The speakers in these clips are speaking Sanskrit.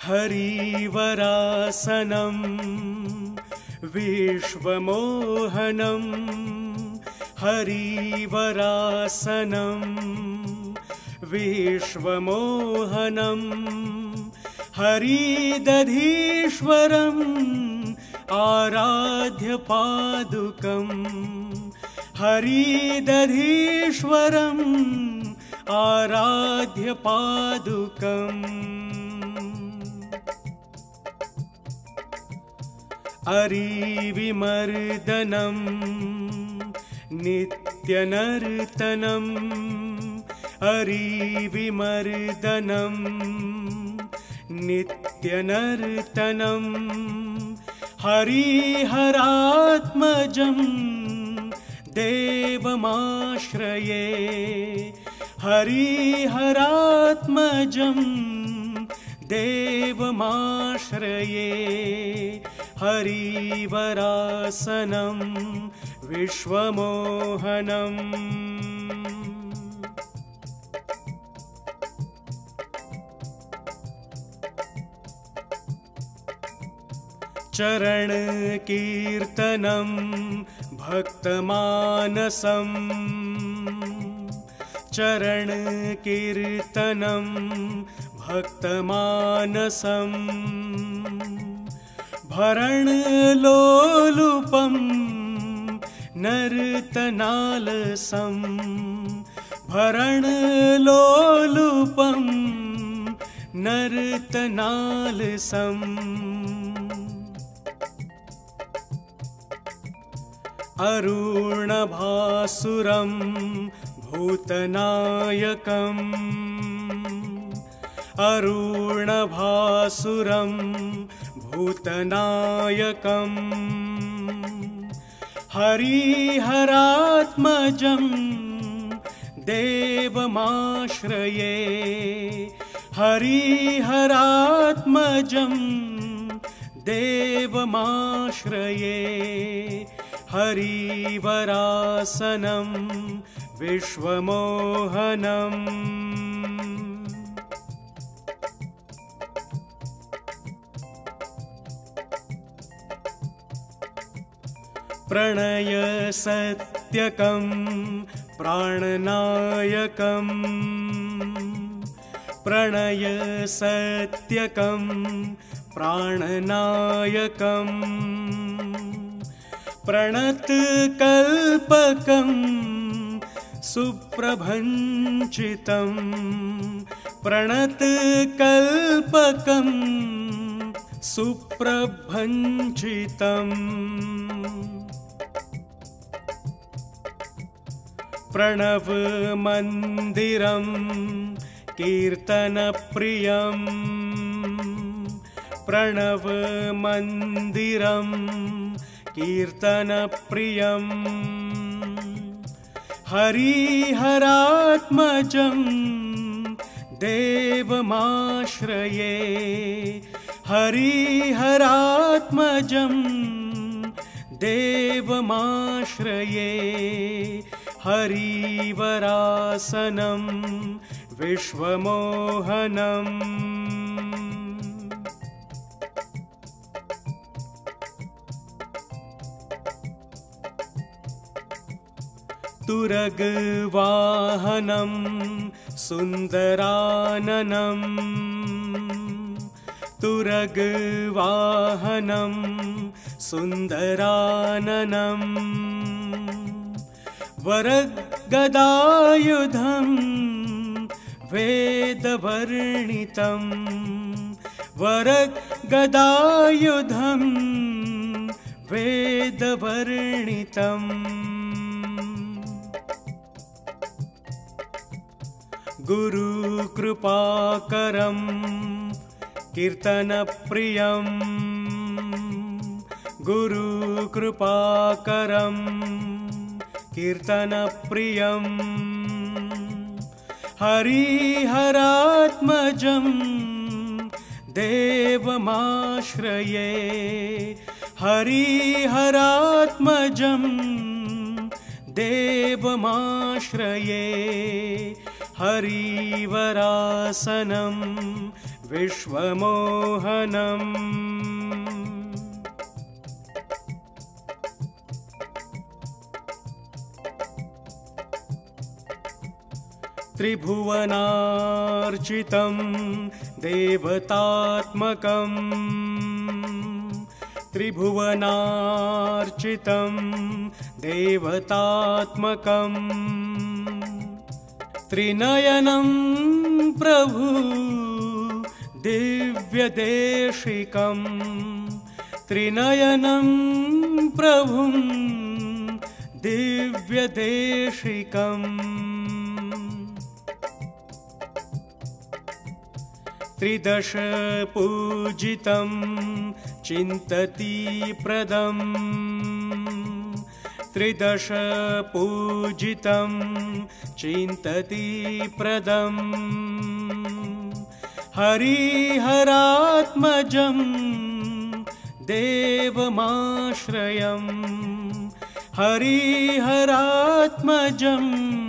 हरिवरासनं विश्वमोहनं हरिवरासनं विश्वमोहनं हरिदधीश्वरम् आराध्यपादुकं हरिदधीश्वरम् आराध्यपादुकम् अरिविमर्दनं नित्यनर्तनं अरिविमर्दनं नित्यनर्तनं हरिहरात्मजं देवमाश्रये हरिहरात्मजं देवमाश्रये हरिवरासनं विश्वमोहनम् चरणकीर्तनं भक्तमानसम् चरणकीर्तनं भक्तमानसम् भरणलोलुपं नर्तनालसं भरणलोलुपं नर्तनालसम् अरुणभासुरं भूतनायकम् अरुणभासुरं भूतनायकम् हरिहरात्मजं देवमाश्रये हरिहरात्मजं देवमाश्रये हरिवरासनं विश्वमोहनम् प्रणयसत्यकं प्राणनायकं प्रणयसत्यकं प्राणनायकं प्रणतकल्पकं सुप्रभञ्चितं प्रणतकल्पकं सुप्रभञ्चितम् प्रणवमन्दिरं कीर्तनप्रियं प्रणवमन्दिरं कीर्तनप्रियं हरिहरात्मजं देवमाश्रये हरिहरात्मजं देवमाश्रये हरिवरासनं विश्वमोहनम् तुरगवाहनं सुन्दराननं तुरगवाहनं सुन्दराननं वरगदायुधं वेदवर्णितं वरगदायुधं वेदवर्णितम् गुरुकृपाकरं कीर्तनप्रियं गुरुकृपाकरं कीर्तनप्रियं हरिहरात्मजं देवमाश्रये हरिहरात्मजं देवमाश्रये हरिवरासनं विश्वमोहनम् त्रिभुवनार्चितं देवतात्मकम् त्रिभुवनार्चितं देवतात्मकम् त्रिनयनं प्रभु दिव्यदेशिकं त्रिनयनं प्रभुं दिव्यदेशिकम् त्रिदश पूजितं चिन्ततीप्रदम् त्रिदश पूजितं चिन्ततीप्रदम् हरिहरात्मजं देवमाश्रयम् हरिहरात्मजं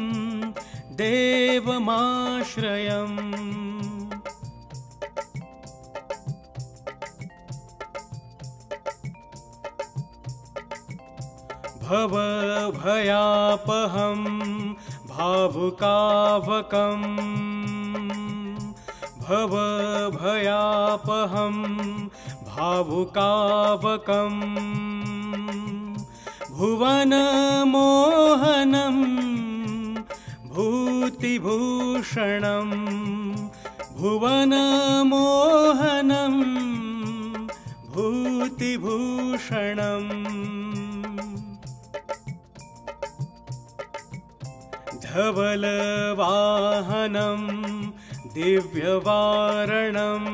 देवमाश्रयम् भवभयापहं भावुकावकम् भवभयापहं भावुकावकम् भुवनमोहनं भूतिभूषणं भुवनमोहनं भूतिभूषणम् धवलवाहनं दिव्यवारणं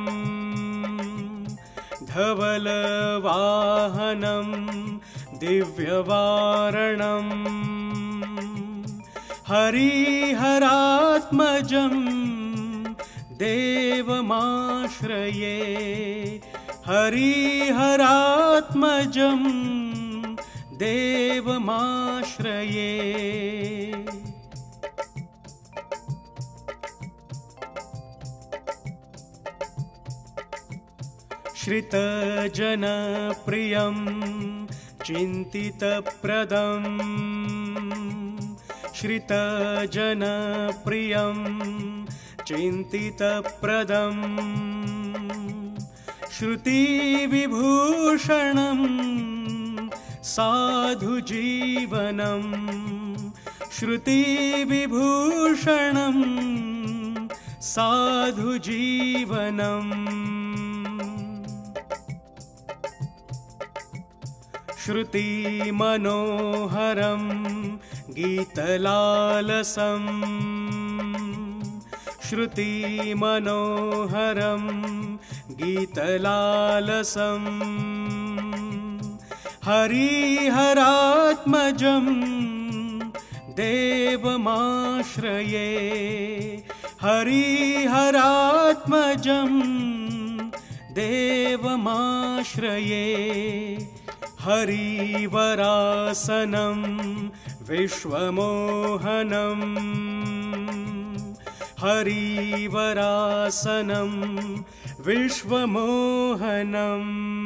धवलवाहनं दिव्यवारणं हरिहरात्मजं देवमाश्रये हरिहरात्मजं देवमाश्रये श्रितजनप्रियं चिन्तितप्रदं श्रितजनप्रियं चिन्तितप्रदं श्रुतिविभूषणं साधुजीवनं श्रुतिविभूषणं साधुजीवनम् श्रुतिमनोहरं गीतलालसं श्रुतिमनोहरं गीतलालसं हरिहरात्मजं देवमाश्रये हरिहरात्मजं देवमाश्रये हरिवरासनं विश्वमोहनं हरिवरासनं विश्वमोहनम्।